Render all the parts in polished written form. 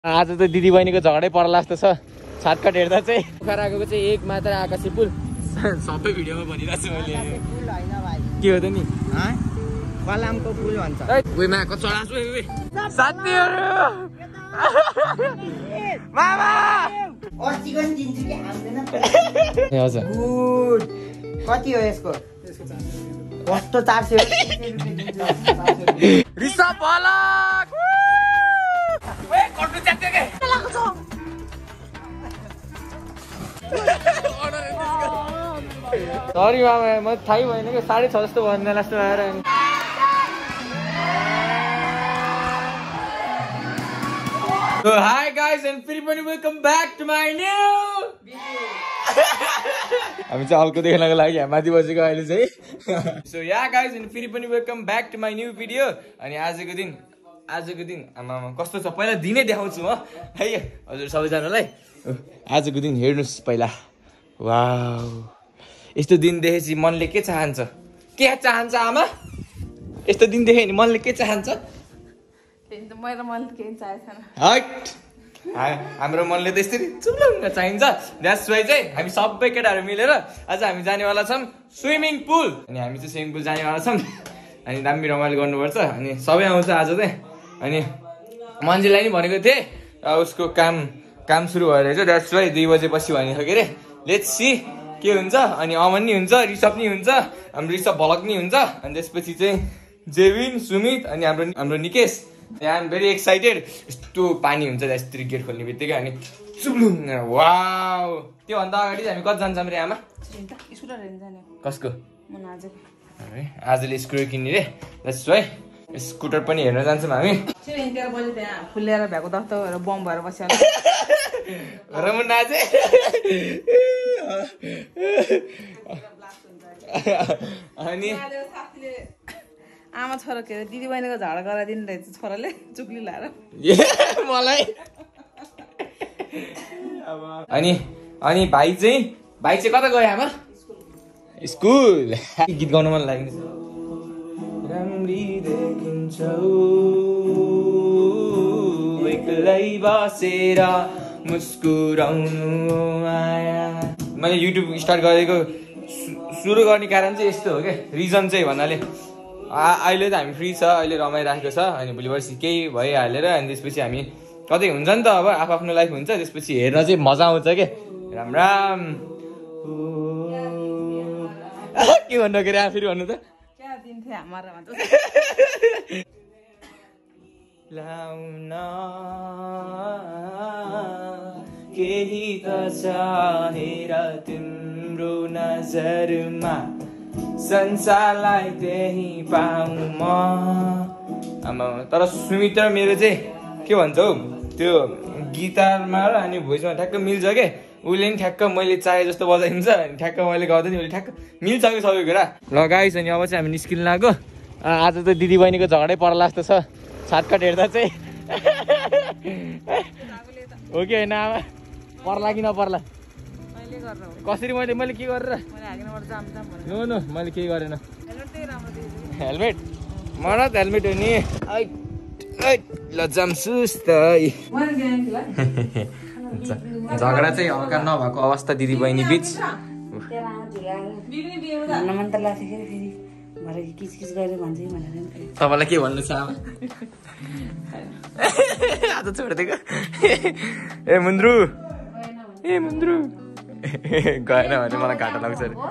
आज त दिदी बहिनीको झगडै पर्ला जस्तो छ। छाटकाट हेर्दा चाहिँ पोखराको चाहिँ एक मात्र आकाशी पुल सबै भिडियोमा भनिरहेको छु मैले। के हो त नि कलामको पुल भन्छ। उमा चढा छु साथीहरु मामा अस्तिको दिन्छु कि आउँदैन। ए हजुर गुड कति हो यसको? कस्तो 400 रिसप पलक ए कट्नु च्यात्यो के लागो छ। सरी मामा म थाहै भएन कि 6:30 जस्तो भन्ने जस्तो आएर So hi guys and फेरि पनि welcome back to my new video. हामी चाहिँ हल्को देख्नको लागि यहाँ माथि बसेको अहिले चाहिँ। So yeah guys and फेरि पनि welcome back to my new video. अनि आजको दिन आमा कस्तो छ पहिला दिनै देखाउँछु म है हजुर सबैजनालाई। आजको दिन हेर्नुस् पहिला। वाउ यस्तो दिन देखेपछि मनले के चाहन्छ? के चाहन्छ आमा? यस्तो दिन देखे नि मनले के चाहन्छ? मेरो मन केही चाहेन। हट हाम्रो मनले त यसरी चुलुङ्ग चाहिन्छ। द्याट्स वाइ चाहिँ हामी सबै केटाहरू मिलेर आज हामी जानेवाला छौँ स्विमिङ पुल। अनि हामी चाहिँ स्विमिङ पुल जानेवाला छौँ अनि दामी रमाइलो गर्नुपर्छ। अनि सबै आउँछ आज चाहिँ। अनि मान्छेलाई नि भनेको थिएँ उसको काम सुरु भएर चाहिँ द्याट्स वाइ 2 बजेपछि भनेको के अरे लेट्स सी के हुन्छ। अनि अमन नि हुन्छ, ऋषभ नि हुन्छ, हाम्रो ऋषभ भलक नि हुन्छ। अनि त्यसपछि चाहिँ जेविन, सुमित अनि हाम्रो Nikesh. I am very excited. यस्तो पानी हुन्छ यस्तरी गेट खोल्ने बित्तिकै अनि चुब्लुङ वाउ। त्योभन्दा अगाडि हामी कति जान्छौँ रे आमा? कसको? आजले स्कुटर किन्ने रे। द्याट्स वाइ स्कुटर पनि हेर्न जान्छौँ हामी। फुलेर भएको दस्तो बम भएर बस्यो रमुना चाहिँ अनि आमा छोरा के दिदी बहिनीको झगडा गराइदिनु रहेछ छोराले चुक्ली लाएर मलाई। अनि भाइ चाहिँ कता गयो आमा? स्कुल। गीत गाउन मन लाग्यो। राम्री देखिन्छौ एक्लै बसेर मुस्कुराउनु आया। मैले युट्युब स्टार्ट गरेको सुरु गर्ने कारण चाहिँ यस्तो हो क्या। रिजन चाहिँ भन्नाले अहिले त हामी फ्री छ, अहिले रमाइराखेको छ। अनि भोलि पर्सि केही भइहालेर अनि त्यसपछि हामी कतै हुन्छ नि त अब आफ्नो लाइफ हुन्छ। त्यसपछि हेर्न चाहिँ मजा आउँछ के। राम राम के भन्नु के अरे फेरि भन्नु त लाउन केही त छ हेर तिम्रो नजरमा संसारलाई त्यही पाऊँ म। आमा तर सुमित र मेरो चाहिँ के भन्छ हौ त्यो गिटारमा र अनि भोइसमा ठ्याक्क मिल्छ के। उसले नि ठ्याक्क मैले चाहे जस्तो बजाइदिन्छ अनि ठ्याक्क मैले गाउँदा नि उसले ठ्याक्क मिल्छ कि सबै कुरा। ल गाइस अनि अब चाहिँ हामी निस्किनु लाग्यो। आज त दिदी बहिनीको झगडै पर्ला जस्तो छ। छाटकाट हेर्दा चाहिँ हो कि होइन आमा? पर्ला कि नपर्ला? कसरी मैले के गरेर? नो मैले केही गरेन। हेलमेट मलाई त हेलमेट हो नि। ल जामसुस् त। झगडा चाहिँ हल्का नभएको अवस्था दिदी बहिनी बिच। तपाईँलाई के भन्नु छ आमा? आज छोडिदिएको ए मुन्द्रु गएन भने मलाई घाटा लाग्छ अरे।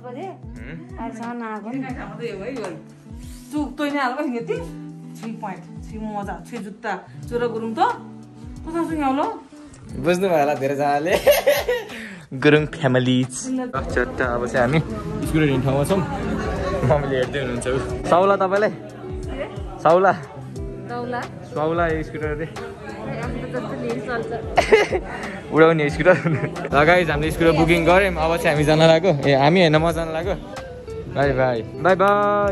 बुझ्नु भयो होला धेरैजनाले। गुरुङ फ्यामिली। अब चाहिँ हामी स्कुटर हिँड्ने ठाउँमा छौँ। मम्मीले हेर्दै हुनुहुन्छ। साउला तपाईँलाई साउला स्कुटर अरे उडाउने स्कुटर। गाइस हामीले स्कुटर बुकिङ गऱ्यौँ। अब चाहिँ हामी जान लाग्यो। ए हामी होइन म जान लाग्यो। बाई बाई बाई बाई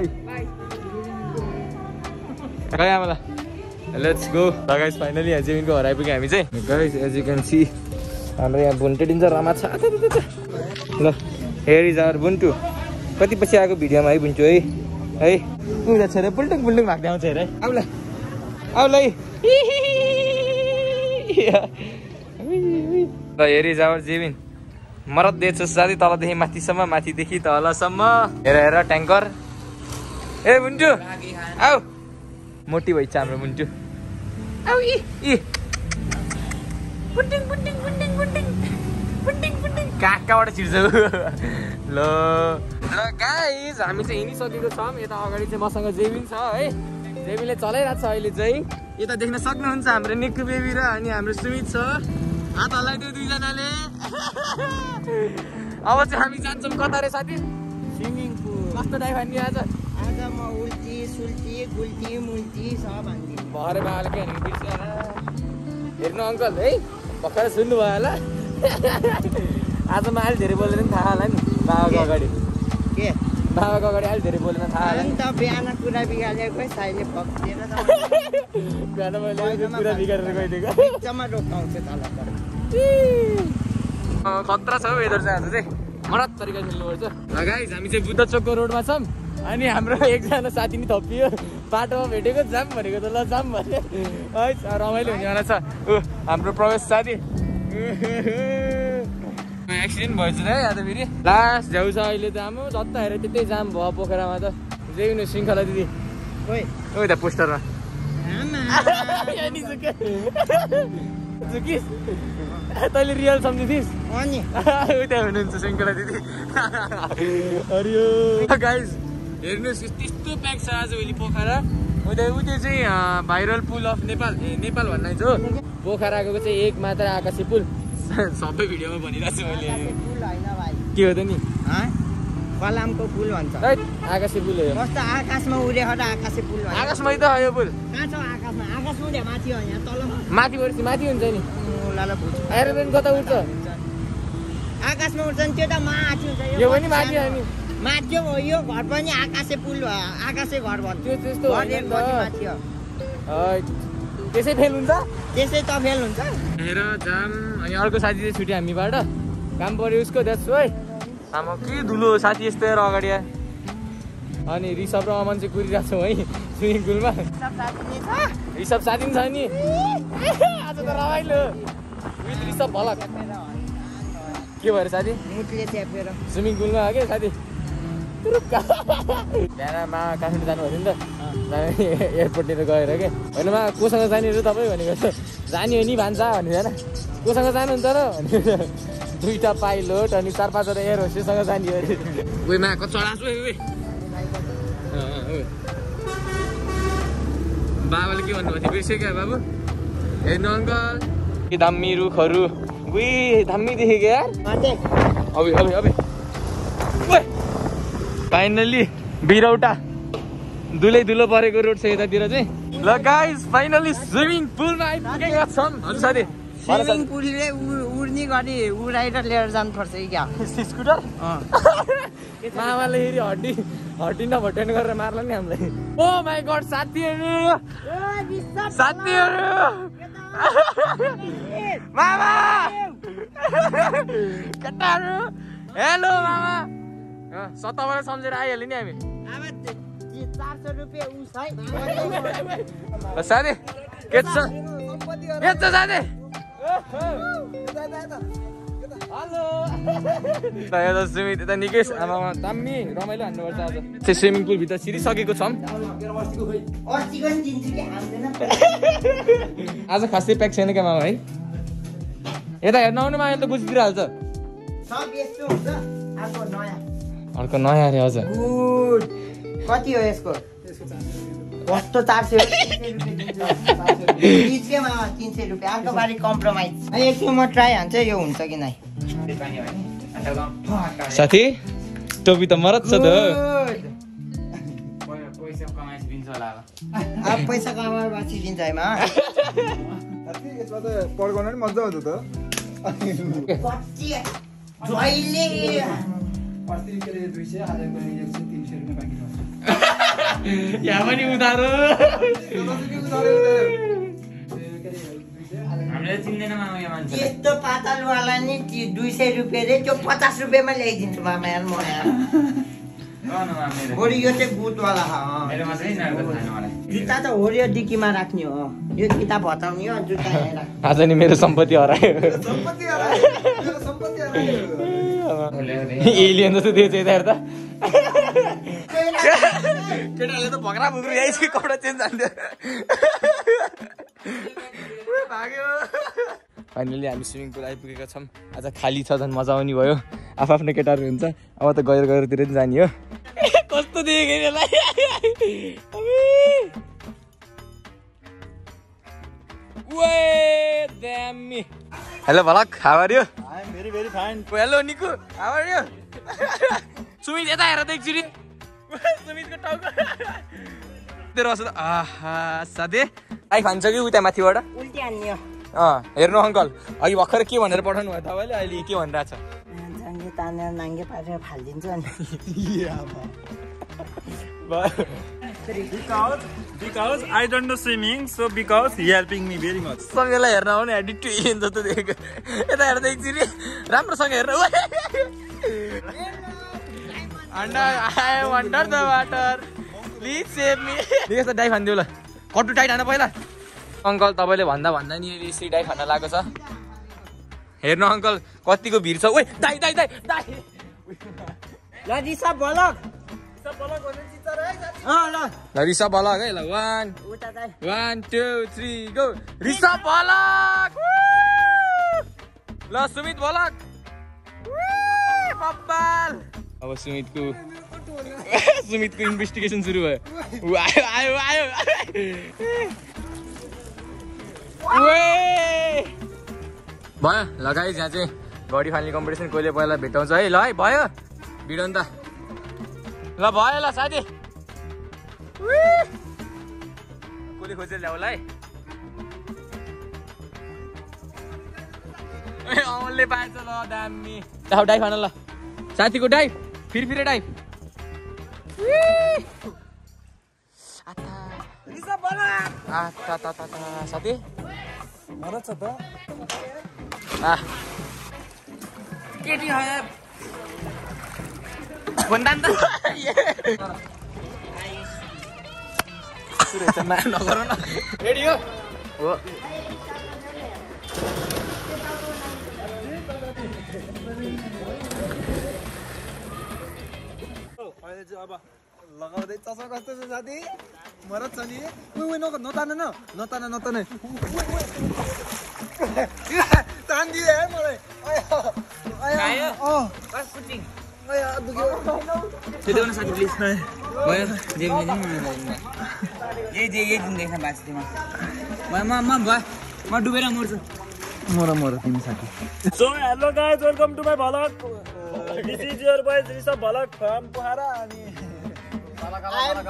गयो आमालाई। Let's go. गाइस फाइनली यहाँ जेमिनको घर आइपुग्यो हामी चाहिँ। Guys as you can see हाम्रो यहाँ बुन्टेडिन्छ रमा छ। ल हेयर इज आवर बुन्टु। कति पछि आएको भिडियोमा है बुन्टु है उता छोरा पुल्टुङ भाग्दै आउँछ हेर। आउला हेरी जावर जेबिन मरद दिएछ साथी तलदेखि माथिसम्म माथिदेखि तलसम्म हेर हेर ट्याङ्कर ए मुन्टु आऊ मोटी भइछ हाम्रो मुन्टु आऊ इ बुटिङ बुटिङ बुटिङ बुटिङ बुटिङ बुटिङ कहाँबाट छिर्छ ल गाइस हामी चाहिँ हिँडिसकेको छौँ यता अगाडि चाहिँ मसँग जेबिन छ है जेबीले चलाइरहेको छ अहिले चाहिँ यता देख्न सक्नुहुन्छ हाम्रो निक्कु बेबी र अनि हाम्रो सुमित छ हात हल्लाइदियो दुईजनाले अब चाहिँ हामी जान्छौँ कता रे साथी स्विमिङ पुल कस्तो टाइप हान्ने आज आज म उल्टी सुल्टी गुल्टी मुल्टी सब हान्दिनु भरे बाबाले के हान्नु बिर्छ हेर्नु अङ्कल है भर्खर सुन्नु भयो होला आज म अहिले धेरै बोलेर पनि थाहा होला नि बाबाको अगाडि के बाबाको अगाडि अहिले धेरै बोलेर थाहा होला नि त बिहान कुरा बिगारेको साइले फक्सिएर बिहान मैले कुरा बिगारेर गइदिएको बिचमा रोकाउँछ तल खतरा छ वेदर चाहिँ आज चाहिँ मरत तरिका खेल्नुपर्छ गाइस हामी चाहिँ बुद्ध चोकको रोडमा छौँ अनि हाम्रो एकजना साथी नि थपियो बाटोमा भेटेको जाम भनेको त ल जाम भने है रमाइलो हुनेवाला छ हाम्रो प्रवेश साथी एक्सिडेन्ट भएछ है आज फेरि लास्ट झ्याउ छ अहिले त हाम्रो जता हेरेर त्यतै जाम भयो पोखरामा त जेबिन श्रृङ्खला दिदी ओइ त पोस्टरमा तैँले रियल सम्झिथिस् अनि उता हुनुहुन्छ श्रृङ्खला दिदी हरियो गाइस हेर्नुहोस् त्यस्तो प्याक छ आजभोलि पोखरा उता चाहिँ भाइरल पुल अफ नेपाल नेपाल भन्ने हो पोखराको चाहिँ एक मात्र आकाशे पुल सबै भिडियोमा भनिरहेको छु मैले पुल होइन भाइ के हो त नि फलामको पुल भन्छ आकाशे पुल हो कस्तो आकाशमा उडेको त आकाशे पुल भन्छ आकाशमै त यो पुल कहाँ छ आकाशमा आकाश उडे माथि हो यहाँ तल माथि वर्ष माथि हुन्छ नि एरोप्लेन कता उड्छ आकाशमा उड्छ नि त्यो त माथि हुन्छ यो पनि माथि हो नि माथि हो यो घर पनि आकाशे पुल हो आकाशे घर भन्छ त्यो त्यस्तो माथि हो त्यसै फेल हुन्छ त्यसै त फेल हुन्छ हेर जाम अनि अर्को साथी चाहिँ छुट्यो हामीबाट काम पर्यो उसको द्याट्स है आमा के धुलो साथी यस्तो हेर अगाडि अनि रिसभ र अमन चाहिँ कुरिरहेको छौँ है स्विमिङ पुलमा रिसभ साथी पनि छ नि आज त रमाइलो विथ रिसभ भलक के भएर साथी मुटले च्यापेर स्विमिङ पुलमा हो क्या साथी बिहानमा काठमाडौँ जानु भयो नि त एयरपोर्टतिर गएर के होइन मा कोसँग जाने हो तपाईँ भनेको जाने हो नि भान्सा भन्ने होइन कोसँग जानुहुन्छ र भने दुईवटा पाइलोट अनि 4-5 एयर होस्टेससँग जाने हो अरे उयो मा कति चढाएको बाबाले के भन्नुभएको थियो बिर्स्यो क्या बाबु हेर्नु अङ्कल के दामी रुखहरू उही दामी देखेको यार अब फाइनली बिरौटा दुलै धुलो परेको रोड छ यतातिर चाहिँ ल गाइस फाइनली स्विमिङ पुलमा आइपुगेका छौँ साथी स्विमिङ पुलले उड्ने गरी उडाएर लिएर जानुपर्छ क्या स्कुटर मामाले फेरि हड्डी नभट्याउने गरेर मार्ला नि हामीलाई ओ माई गड साथीहरू मामा केटाहरू हेलो मामा सत्ताबाट सम्झेर आइहाल्यो नि हामी 400 रुपियाँ उस है साथी के छ साथी हेलो सुमित यता निकेश आमामा दामी रमाइलो हान्नुपर्छ आज चाहिँ स्विमिङ पुलभित्र छिरिसकेको छौँ आज खासै प्याक छैन क्या मामा है यता हेर्नु आउनु मा त बुझिदिएर हाल्छ अर्को नयाँ अरे हजुर कति हो यसको कस्तो 400 300 रुपियाँ अर्को बारी कम्प्रोमाइज एकछिन म ट्राई हान्छ यो हुन्छ कि नै साथी टोपी त मरत छ त पैसा कमाएर बाँची दिन्छ है मा पड्काउन नि मजा आउँछ त यहाँ पनि उधारो यस्तो पातलवाला नि 200 रुपियाँ रे त्यो 50 रुपियाँमा ल्याइदिन्छु मामा यार म यार बरु यो चाहिँ गुटवाला जुत्ता त हो यो डिकीमा राख्ने हो यो किताब हटाउने हो जुत्ता हेर आज नि मेरो सम्पत्ति हरायो एलियन जस्तो दिएछ यता हेर्दा केटाहरूले त भग्रा भुग्रो यसकै कपडा चेन्ज हान्थ्यो भाग्यो फाइनली हामी स्विमिङ पुल आइपुगेका छौँ आज खाली छ झन् मजा आउने भयो आफ्नो केटाहरू हुन्छ अब त गहिरोतिर पनि जाने हो कस्तो देखेँ hello Bhalak how are you I am very very fine hello Niku how are you Sumit यता हेर त एकचोटि सुमितको टाउको तेरो असो आहा साथी आइ खान्छ कि उता माथिबाट उल्टी हान्ने हो हेर्नु अङ्कल अघि भर्खर के भनेर पठाउनु भयो तपाईँले अहिले के भनिरहेछ जाङ्गे तानेर नाङ्गे पारेर फालिदिन्छ अनि because I don't know swimming, so because he helping me very much. सँगैलाई हेर्न आउने एडिट टु एन जस्तो देखेको यता हेर्दा एकचोटि राम्रोसँग हेर्न I am under the water. Please save me. देखेस् त डाइभ हान्दियो ल कट्टु टाइट हान पहिला अङ्कल तपाईँले भन्दा नि यसरी डाइभ हान्न लागेको छ हेर्नु अङ्कल कतिको भिड छ ओइ दाइ दाइ दाइ दाइ ल रिसा बलक ल रिसा बलक है ल 1 2 3 गो रिसा बलक ल सुमित बलक बब्बाल अब सुमितको इन्भेस्टिगेसन सुरु भयो आयो भयो ल गाइस यहाँ चाहिँ गडी फाल्ने कम्पिटिसन कहिले पहिला भेटाउँछ है ल है भयो भिडियो नि त ल भयो ल साथी कसले खोजेर ल्याउला है अमलले पाएछ ल दामी डाइभ हान ल साथीको डाइभ फेरि डाइभ साथी मरछ त केटी भन्दा नि त नगर न रेडी हो अहिले चाहिँ अब लगाउँदै चस्मा कस्तो छ साथी मरछ छ नि नतान तान्दिए है मलाई साथी प्लिज भयो यही दिँदैछ बाँच्दैमा म डुबेर मर्छु मर तिमी साथी so hello guys welcome to my Bhalak this is your boys Rishabh Bhalak from Pokhara अनि I am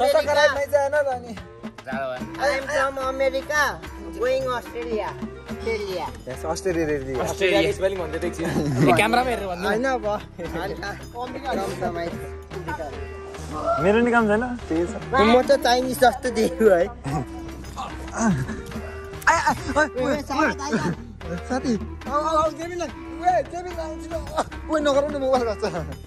from America going Australia. यस अस्ट्रेलिया स्पेलिङ भन्दै देख्छु क्यामेरामा हेरेर भन्नु हैन अब मेरो नि काम छैन त्यही छ म त चाइनिज जस्तो देख्छु है साथी नगरौ न मोबाइल गर्छ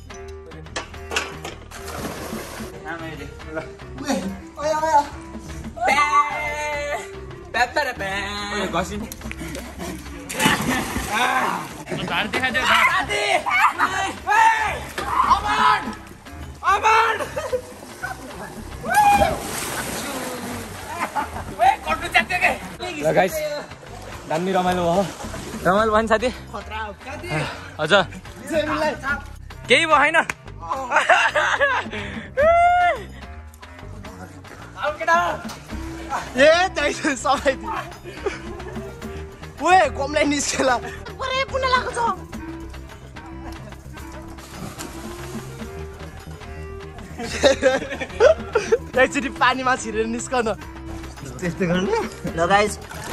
गाइस दामी रमाइलो भयो नि साथी हजुर केही भएन ए दाइस सबै ओए कमलाई निस्केला पुरै पुना लागेको छ एकचोटि पानीमा छिरेर निस्कन त्यस्तो गर्ने ल गाइस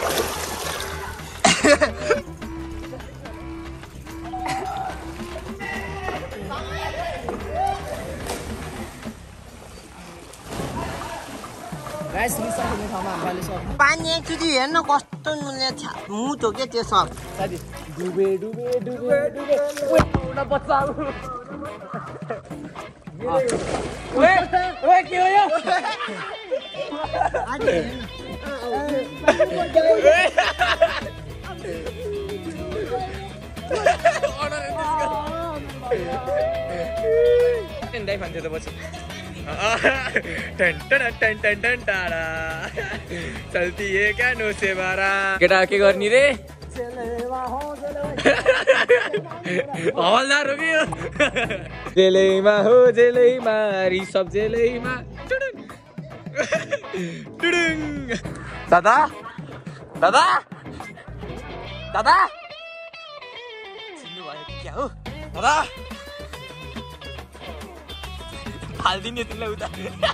पानी एकचोटि हेर्न कस्तो नुनिया मुट हो क्या त्यो सब डुबे ओए के हो यो दाइ भन्थ्यो त पछि टन टन टन टन टन टाडा चल्ती है क्या नो से बारा केटा के गर्ने रे हवलदार हो कि जेलैमा हो जेलैमा रिसब जेलैमा टुडुङ दादा दादा दादा चिन्नु भयो कि क्या हो दादा हाल्दिने तिमीलाई उता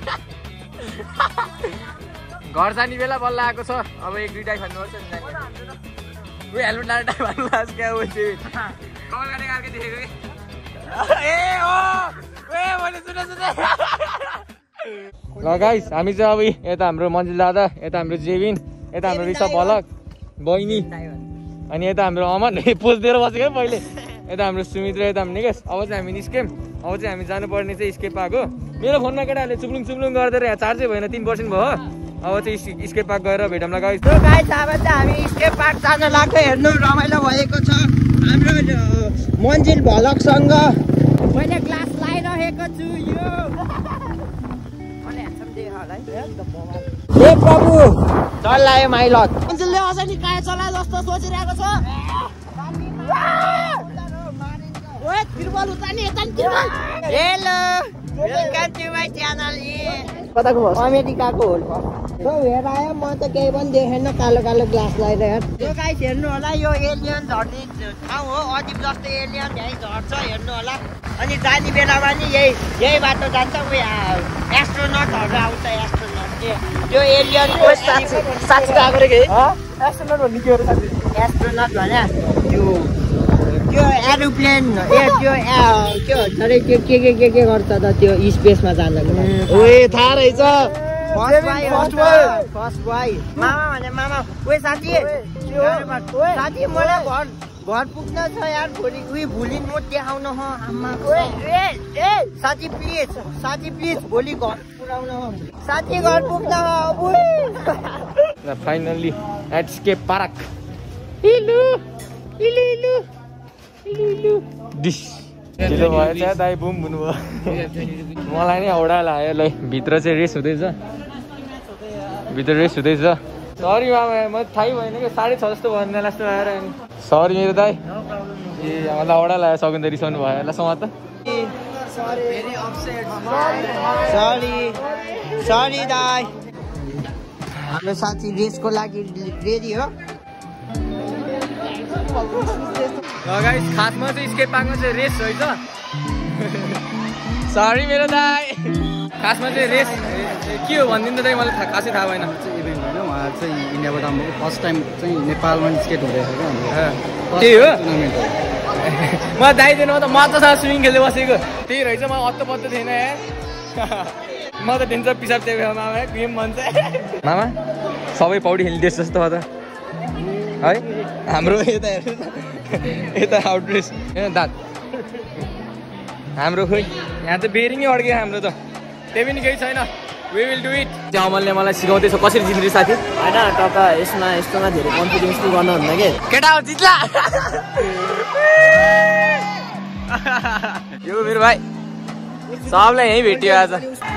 घर जाने बेला बल्ल आएको छ अब एक दुईटा खानुपर्छ नि उयो हेलमेट लाएर टाइम हाल्नु लाग्छ क्या हो चाहिँ कल गर्ने खालको देखेको ए हो ए मैले सुने ल गाइस हामी चाहिँ अब यता हाम्रो मन्जिल दादा यता हाम्रो जेबिन यता हाम्रो ऋषभ भलक बहिनी अनि यता हाम्रो अमन पोस्दिएर बसेको पहिले यता हाम्रो सुमित्र यता हाम्रो निकेश अब चाहिँ हामी निस्क्यौँ अब चाहिँ हामी जानुपर्ने चाहिँ स्केप पार्क हो मेरो फोनमा केटाहरूले चुप्लुङ चुप्लुङ गर्दै यहाँ चार्जै भएन 3% भयो अब चाहिँ स्केप पार्क गएर भेटौँला गाइस गाइस अब चाहिँ हामी स्केप पार्क जान लाग्यो हेर्नु रमाइलो भएको छ हाम्रो मन्जिल भलकसँग मैले ग्लास लगाइरहेको छु यो ए प्रभु चलायो माइलक मन्जिलले अझै नि काय चला जस्तो सोचिरहेको छ ओए तिरुबल उतानी यता नि तिरुबल hello welcome to my channel कताको हो अमेरिकाको हो सो हेर आयो म त केही पनि देखेन कालो कालो ग्लास लगाइरहेको यो गाइस हेर्नु होला यो एलियन झर्ने ठाउँ हो अजिब जस्तो एलियन यही झर्छ हेर्नु होला अनि जाने बेलामा नि यही बाटो जान्छ उयो एस्ट्रोनटहरू आउँछ एस्ट्रोनट त्यो एलियनको साँच्चै आएको रे के एस्ट्रोनट भन्ने के हो एस्ट्रोनट भने त्यो एरोप्लेन त्यो के गर्छ त त्यो स्पेसमा जानको ओए थाहा रहेछ फर्स्ट बोय मामा भने मामा ओए साथी साथी मलाई घर पुग्न छ यार भोलि उयो भुलिन म देखाउन हो आमा साथी प्लिज भोलि घर पुऱ्याउन हो साथी घर पुग्न हो फाइनली एट स्केप पार्क इलु इलु इलु डिस ढिलो भयो चाहिँ दाइ बुम भन्नुभयो मलाई नै हाउडा लाग्यो ल भित्र चाहिँ रेस हुँदैछ सरी मामा म थाहै भएन कि 6:30 जस्तो भन्ने जस्तो आएर सरी मेरो दाइ ए मलाई हाउडा लाग्यो सकिँदा रिसाउनु भयो ल समात सरी दाइ हाम्रो साथी रेसको लागि रेडी हो गाइस खासमा चाहिँ स्केप पार्कमा चाहिँ रेस रहेछ सरी मेरो दाइ खासमा चाहिँ रेस के हो भनिदिनु त दाइ मलाई खासै थाहा भएन इभेन्ट होइन उहाँ चाहिँ इन्डियाबाट आउनुभयो फर्स्ट टाइम चाहिँ नेपालमा स्केट हुँदैछ क्या त्यही हो टुर्नामेन्ट हो म दाइदिनु त मजासँग स्विमिङ खेल्दै बसेको त्यही रहेछ म अत्तो पत्तो थिएन यार म त दिन्छ पिसाब त्यो मामा गेम भन्छ मामा सबै पौडी खेल्ने जस्तो भयो त है हाम्रो यता हेर्नु यता आउटड्रेस दाँत हाम्रो खोइ यहाँ त बेरिङै अड्क्यो हाम्रो त त्यही पनि केही छैन वी विल डु इट त्यो अमलले मलाई सिकाउँदैछ कसरी जित्ने साथी होइन टक्का यस्तोमा धेरै कन्फिडेन्स पनि गर्नुहुन्न कि केटा हो जित्ला यो मेरो भाइ सबलाई यहीँ भेटियो आज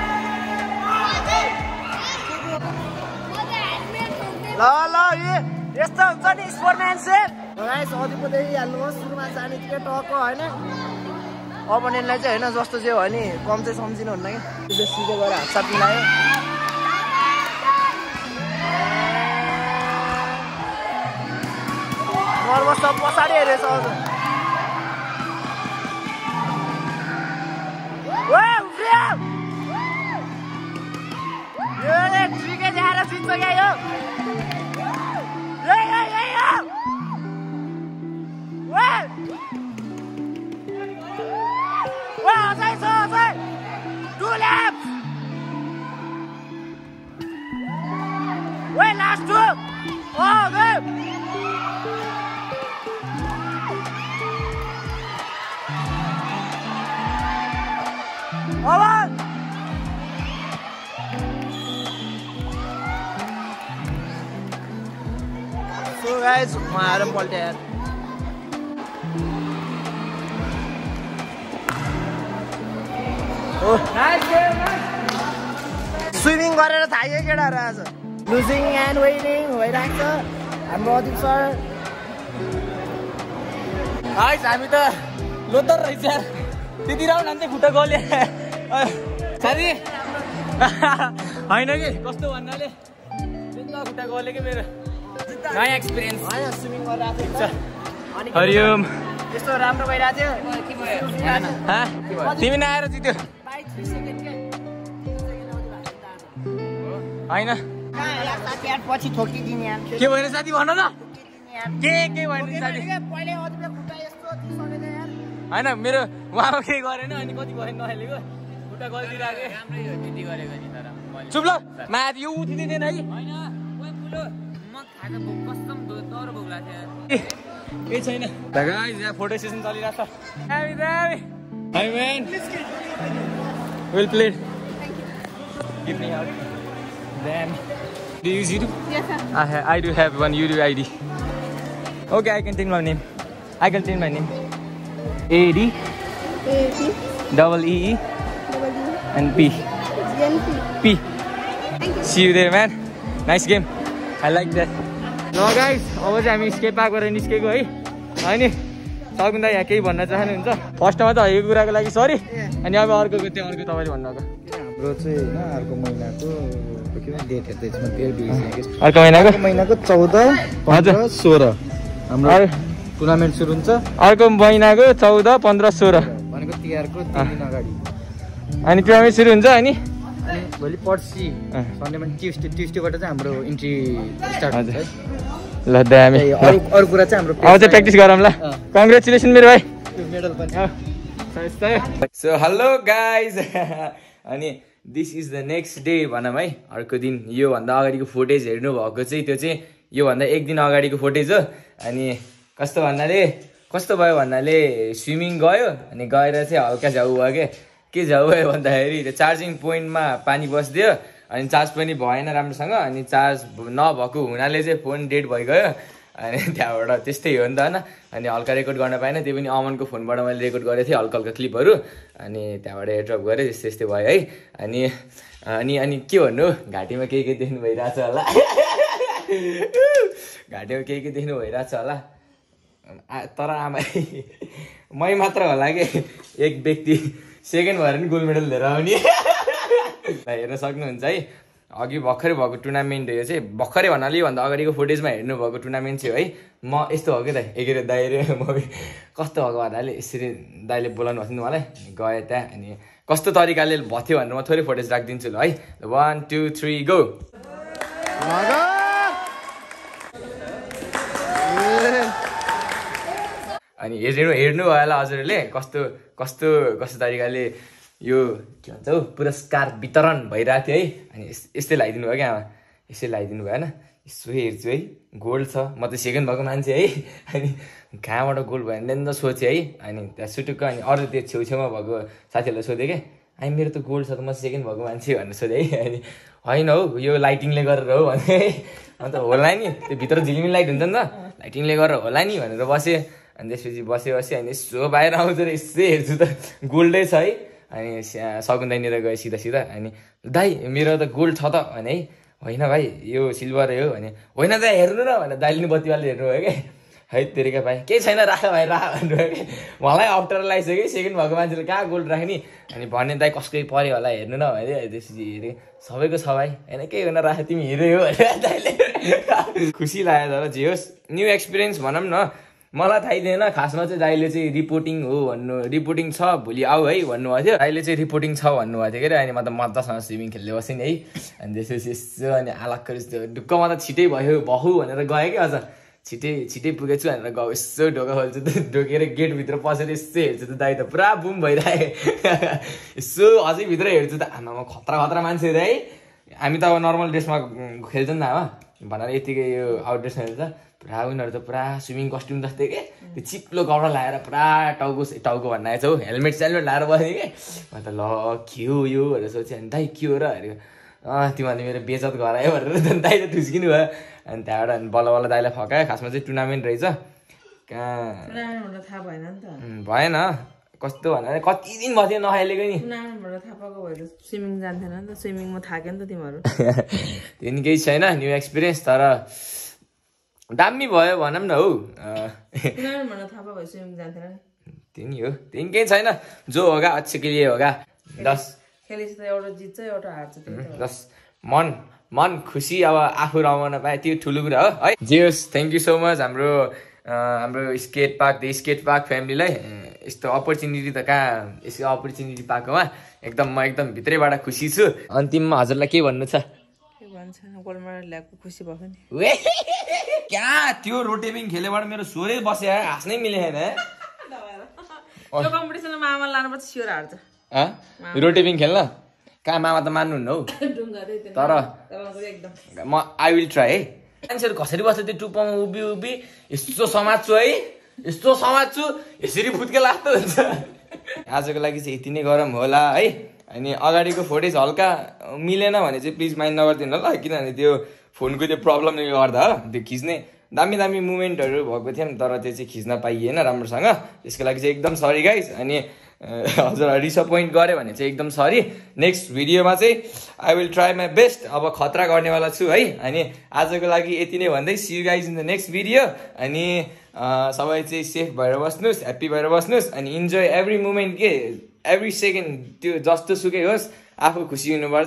ल यस्तो हुन्छ नि स्पोर्टम्यानसिप गाइस अधिपति हाल्नुहोस् सुरुमा जाने के टक्क होइन अपोनेन्टलाई चाहिँ होइन जस्तो चाहिँ हो नि कम चाहिँ सम्झिनु हुन्न कि बेसीको गएर हातसाथ मिलायो नर्भस त पछाडि हेरेछ अझ यो ट्रिकै देखाएर जित्छ क्या यो last two! Oh, good! All right! म आएर पनि पल्टे यार स्विमिङ गरेर थाक्यो केटाहरू आज लुजिङ एन्ड वेनिङ भइरहेको छ हाम्रो अदिप सर हामी त लोतर रहेछ त्यति राउन्ड हान्छ खुट्टा गल्यो साथी होइन कि कस्तो भन्नाले खुट्टा गल्यो कि मेरो नयाँ एक्सपिरियन्स होइन स्विमिङ गरिरहेको थियो हरिओम यस्तो राम्रो भइरहेको थियो तिमी नआएर जित्यो होइन पछि ठोकिदिने यार के भएन साथी भन न के भएन साथी होइन मेरो उहाँको केही गरेन अनि कति भएन नहेलेको खुट्टा गलिदिरहेको चुप ल माथि यो उठिदिँदैन है केही छैन यहाँ फोटो सेसन चलिरहेको छ hi man well played give me hug then Do you use YouTube? Yes, sir. I do have one YouTube ID. Okay, I can tell my name. I can tell my name. AD double EE and P. P. See you there, man. Nice game. I like that. No guys, अब चाहिँ हामी scape पार्कबाट निस्केको है अनि सकुन्दा यहाँ केही भन्न चाहनुहुन्छ फर्स्टमा त यो कुराको लागि सरी अनि अब अर्को त्यो अर्को तपाईँले भन्नुभएको हाम्रो चाहिँ होइन अर्को महिनाको डेट अर्को महिनाको 14, 15, 16 हाम्रो टुर्नामेन्ट सुरु हुन्छ अर्को महिनाको 14, 15, 16 भनेको तिहारको 3 दिन अगाडि अनि टुर्नामेन्ट सुरु हुन्छ अनि भोलि पर्सि सन्डेमा ट्युसडेबाट चाहिँ हाम्रो इन्ट्री स्टार्ट हुन्छ है ल दामी अरू कुरा चाहिँ हाम्रो अब चाहिँ प्र्याक्टिस गरौँ ल कङ्ग्रेचुलेसन मेरो भाइ मेडल पनि सो हेलो गाइज अनि this is the next day भनौँ है अर्को दिन योभन्दा अगाडिको फुटेज हेर्नु भएको चाहिँ त्यो चाहिँ योभन्दा एक दिन अगाडिको फुटेज हो अनि कस्तो भयो भन्नाले स्विमिङ गयो अनि गएर चाहिँ हल्का झाउ भयो के झाउ भयो भन्दाखेरि त्यो चार्जिङ पोइन्टमा पानी बसिदियो अनि चार्ज पनि भएन राम्रोसँग अनि चार्ज नभएको हुनाले चाहिँ फोन डेड भइगयो अनि त्यहाँबाट त्यस्तै हो नि त होइन अनि हल्का रेकर्ड गर्न पाएन त्यो पनि अमनको फोनबाट मैले रेकर्ड गरेको थिएँ हल्का क्लिपहरू अनि त्यहाँबाट एयरड्रप गरेँ त्यस्तै भयो है अनि अनि अनि के भन्नु घाँटीमा के देख्नु भइरहेछ होला घाँटीमा के देख्नु भइरहेछ होला तर आमा मै मात्र होला कि एक व्यक्ति सेकेन्ड भएर नि गोल्ड मेडल लिएर आउने हेर्न सक्नुहुन्छ है अघि भर्खरै भएको टुर्नामेन्ट यो चाहिँ भर्खरै भन्नाले योभन्दा अगाडिको फुटेजमा हेर्नुभएको टुर्नामेन्ट चाहिँ है म यस्तो हो कि त एकेर दाइ र म कस्तो भएको भन्नाले यसरी दाइले बोलाउनु भएको थियो नि मलाई गएँ त्यहाँ अनि कस्तो तरिकाले भयो भनेर म थोरै फुटेज राखिदिन्छु ल है 1 2 3 गो अनि हेर्नु भयो होला हजुरहरूले कस्तो तरिकाले यो के भन्छ हौ पुरस्कार वितरण भइरहेको थियो है अनि यस्तै लगाइदिनु भयो क्या आमा यसै लगाइदिनु भयो होइन यसो हेर्छु है गोल्ड छ म त सेकेन्ड भएको मान्छे है अनि कहाँबाट गोल्ड भयो भने त सोचेँ है अनि त्यहाँ सुटुक्क अनि अरू त्यो छेउछेउमा भएको साथीहरूलाई सोधेँ क्या अनि मेरो त गोल्ड छ त म सेकेन्ड भएको मान्छे भनेर सोधेँ है अनि होइन हौ यो लाइटिङले गरेर हो भने है अन्त होला नि त्यो भित्र झिलिमिली लाइट हुन्छ नि त लाइटिङले गरेर होला नि भनेर बसेँ अनि त्यसपछि बसेँ अनि यसो बाहिर आउँछ र यसो हेर्छु त गोल्डै छ है अनि सकुन्दाइनिर गएँ सिधा अनि दाइ मेरो त गोल्ड छ त भने है होइन भाइ यो सिल्भरै हो भने होइन दाइ हेर्नु न भने दाइले नि बत्तीवालले हेर्नुभयो क्या है तेरिका भाइ केही छैन राख भाइ राख भन्नुभयो कि मलाई अप्ठ्यारो लगाइसक्यो सेकेन्ड भएको मान्छेले कहाँ गोल्ड राख्ने अनि भन्ने दाइ कसकै पऱ्यो होला हेर्नु न भने त्यसपछि हेरेँ सबैको छ भाइ होइन केही हुन राख तिमी हिरो हो भने दाइले खुसी लाग्यो तर जे होस् न्यू एक्सपिरियन्स भनौँ न मलाई थाहै थिएन खासमा चाहिँ दाइले चाहिँ रिपोर्टिङ छ भोलि आऊ है भन्नुभएको थियो दाइले चाहिँ रिपोर्टिङ छ भन्नुभएको थियो कि अनि म त मजासँग स्विमिङ खेल्दै बसेँ नि है अनि त्यसपछि यसो अनि आलक्क ढुक्कमा त छिटै भयो बहु भनेर गएँ कि अझ छिटै पुगेछु भनेर गयो यसो ढोका खोल्छु त ढोकेर गेटभित्र पसेर यसो हेर्छु त दाइ त पुरा बुम भइरहेँ यसो अझै भित्र हेर्छु त आमामा खतरा मान्छे है हामी त अब नर्मल ड्रेसमा खेल्छ नि त आमा भनेर यतिकै यो आउट ड्रेसमा हेर्छ पुरा उनीहरू त पुरा स्विमिङ कस्ट्युम जस्तै के त्यो चिप्लो कपडा लगाएर पुरा टाउको भन्नु छ हौ हेलमेट लाएर बसेँ कि अन्त ल के हो यो भनेर सोचेँ अनि दाइ के हो र हेरेको तिमीहरूले मेरो बेजत गरायो भनेर दाइले धुस्किनु भयो अनि त्यहाँबाट अनि बल्ल बल्ल दाइलाई फकायो खासमा चाहिँ टुर्नामेन्ट रहेछ कहाँ थाहा भएन नि त भएन कस्तो भनेर कति दिन भयो थियो नखाइलेको नि टुर्नामेन्टबाट थाहा पाएको भएर स्विमिङ जान्थेन नि त स्विमिङमा थाक्यो नि त तिमीहरू त्यो नि केही छैन न्यू एक्सपिरियन्स तर दामी भयो भनौँ न हौ टुर्नामेन्टबाट थाहा पाएको भए स्विमिङ जान्थेन नि त्यो नि हो त्यो नि केही छैन जो होगा अच्छे के लिए होगा दस खेलेपछि त एउटा जित्छ एउटा हार्छ दस मन खुसी अब आफू रमाउन पाए त्यो ठुलो कुरा हो है जे होस् थ्याङ्क यू सो मच हाम्रो skate park the skate park फ्यामिलीलाई यस्तो अपर्च्युनिटी त कहाँ यस्तो अपर्च्युनिटी पाएकोमा एकदम म एकदम भित्रैबाट खुसी छु अन्तिममा हजुरलाई के भन्नु छ के भन्छ गोल्डमा ल्याएको खुसी भएको नि क्या त्यो रोटेपिङ खेलेबाट मेरो स्वरै बस्यो हाँस्नै मिलेन त्यो कम्पिटिसनमा मामा लानुपर्छ स्योर हार्छ रोटेपिङ खेल्न कहाँ मामा त मान्नुहुन्न हौ तर म आई विल ट्राई है मान्छेहरू कसरी बस्छ त्यो टुप्पामा उभि यस्तो समात्छु है यस्तो समात्छु यसरी फुत्के लाग्दो हुन्छ आजको लागि चाहिँ यति नै गरम होला है अनि अगाडिको फुटेज हल्का मिलेन भने चाहिँ प्लिज माइन्ड नगरिदिनु ल किनभने त्यो फोनको त्यो प्रब्लमले गर्दा हो त्यो खिच्ने दामी दामी मुभमेन्टहरू भएको थियो नि तर त्यो चाहिँ खिच्न पाइएन राम्रोसँग त्यसको लागि चाहिँ एकदम सरी गाइज अनि हजुरलाई डिसपोइन्ट गऱ्यो भने चाहिँ एकदम सरी नेक्स्ट भिडियोमा चाहिँ I will try my best अब खतरा गर्नेवाला छु है अनि आजको लागि यति नै भन्दै see you guys in the next video अनि सबै चाहिँ सेफ भएर बस्नुहोस् ह्याप्पी भएर बस्नुहोस् अनि इन्जोय एभ्री मोमेन्ट के एभ्री सेकेन्ड त्यो जस्तो सुकै होस् आफू खुसी हुनुपर्छ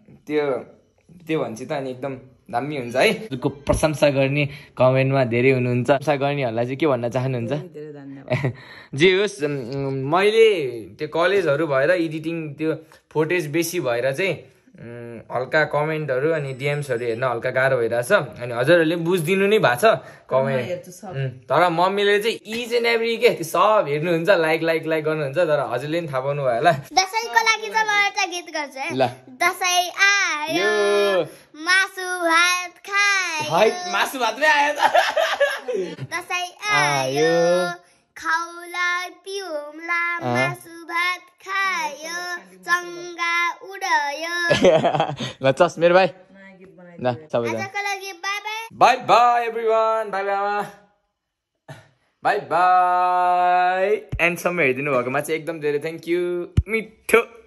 त्यो भन्छ त अनि एकदम दामी हुन्छ है को प्रशंसा गर्ने कमेन्टमा धेरै हुनुहुन्छ प्रशंसा गर्नेहरूलाई चाहिँ के भन्न चाहनुहुन्छ जे होस् मैले त्यो कलेजहरू भएर एडिटिङ त्यो फुटेज बेसी भएर चाहिँ हल्का कमेन्टहरू अनि डिएम्सहरू हेर्न हल्का गाह्रो भइरहेछ अनि हजुरहरूले बुझिदिनु नै भएको छ कमेन्ट तर मम्मीले चाहिँ इच एन्ड एभ्री के त्यो सब हेर्नुहुन्छ लाइक गर्नुहुन्छ तर हजुरले पनि थाहा पाउनु भयो होला दशैंको लागि चाहिँ म एउटा गीत गर्छु है ल दशैं आयो मासु भात खायो मासु भातमै आयो त दशैं आयो खाउला पिउला मासु भात खायो चङ्गा उड्यो ल चस मेरो भाइ ल सबैजना आजको लागि bye bye bye bye everyone bye bye आमा बाई बाई एन्डसम्म हेरिदिनु भएकोमा चाहिँ एकदम धेरै थ्याङ्क यू मिठो